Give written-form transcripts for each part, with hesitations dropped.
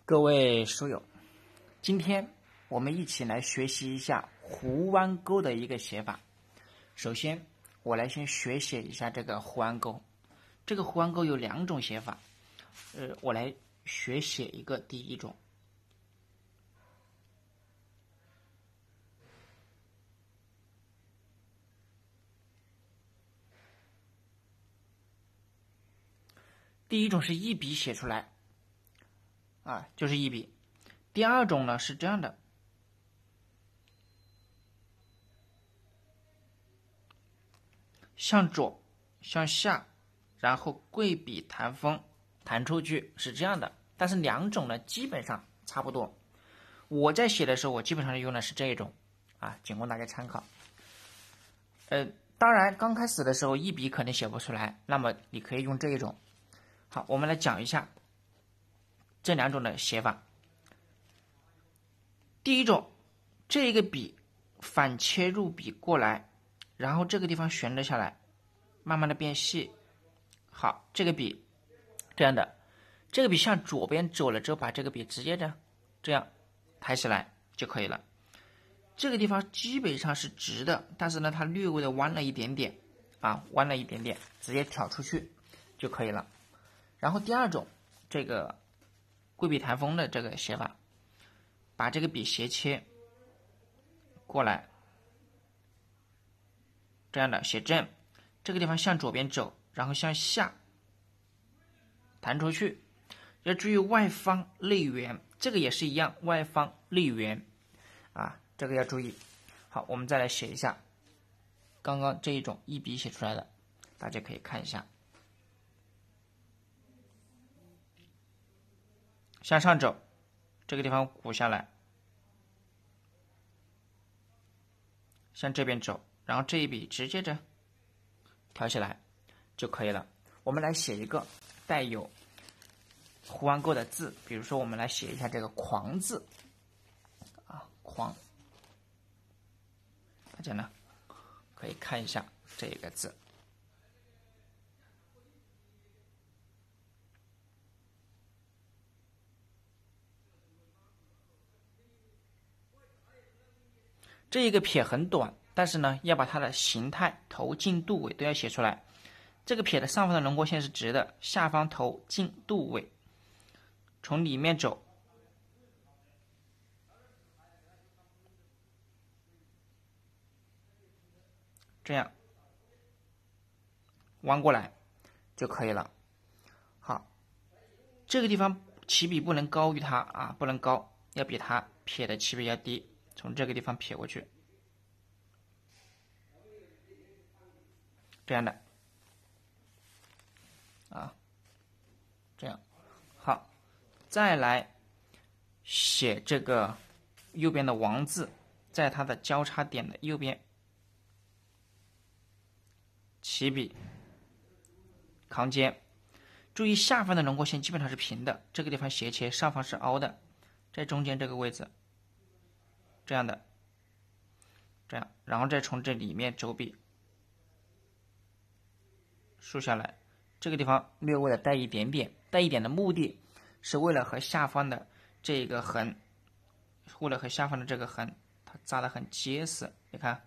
各位书友，今天我们一起来学习一下弧弯钩的一个写法。首先，我来先学写一下这个弧弯钩。这个弧弯钩有两种写法，我来学写一个第一种。第一种是一笔写出来，就是一笔。第二种呢是这样的，向左向下，然后贵笔弹锋弹出去，是这样的。但是两种呢基本上差不多。我在写的时候，我基本上用的是这一种仅供大家参考。当然刚开始的时候一笔可能写不出来，那么你可以用这一种。好，我们来讲一下这两种的写法。第一种，这个笔反切入笔过来，然后这个地方悬了下来，慢慢的变细。好，这个笔这样的，这个笔向左边走了之后，把这个笔直接这样抬起来就可以了。这个地方基本上是直的，但是呢它略微的弯了一点点弯了一点点，直接挑出去就可以了。然后第二种，这个贵笔弹锋的这个写法，把这个笔斜切过来，这样的写正，这个地方向左边走，然后向下弹出去。要注意外方内圆，这个也是一样，外方内圆这个要注意。好，我们再来写一下刚刚这一种一笔写出来的，大家可以看一下。向上走，这个地方鼓下来，向这边走，然后这一笔直接挑起来就可以了。我们来写一个带有弧弯钩的字，比如说我们来写一下这个狂字狂，大家呢可以看一下这个字。这一个撇很短，但是呢要把它的形态头颈肚尾都要写出来。这个撇的上方的轮廓线是直的，下方头颈肚尾从里面走，这样弯过来就可以了。好，这个地方起笔不能高于它不能高，要比它撇的起笔要低，从这个地方撇过去，这样的这样。好，再来写这个右边的王字，在它的交叉点的右边，起笔扛尖，注意下方的轮廓线基本上是平的，这个地方斜切，上方是凹的，在中间这个位置，这样的，这样，然后再从这里面走笔竖下来，这个地方略微的带一点点，带一点的目的是为了和下方的这个横，为了和下方的这个横，它扎得很结实，你看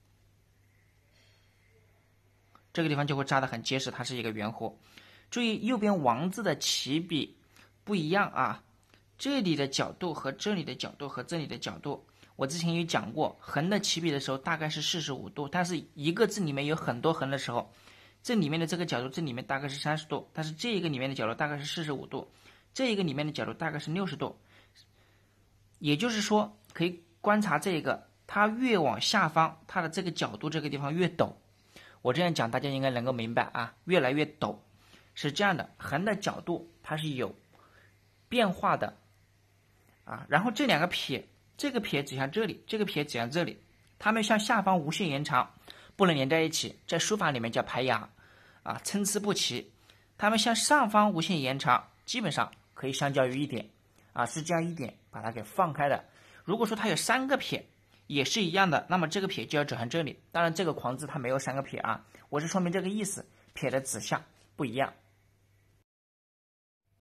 这个地方就会扎得很结实，它是一个圆弧。注意右边王字的起笔不一样这里的角度和这里的角度和这里的角度，我之前有讲过，横的起笔的时候大概是45度，但是一个字里面有很多横的时候，这里面的这个角度，这里面大概是30度，但是这一个里面的角度大概是45度，这一个里面的角度大概是60度。也就是说，可以观察这个，它越往下方，它的这个角度这个地方越陡。我这样讲，大家应该能够明白越来越陡，是这样的，横的角度它是有变化的然后这两个撇，这个撇指向这里，这个撇指向这里，它们向下方无限延长，不能连在一起，在书法里面叫排牙参差不齐。它们向上方无限延长，基本上可以相较于一点是这样一点把它给放开的。如果说它有3个撇也是一样的，那么这个撇就要走向这里。当然这个狂字它没有3个撇我是说明这个意思，撇的指向不一样。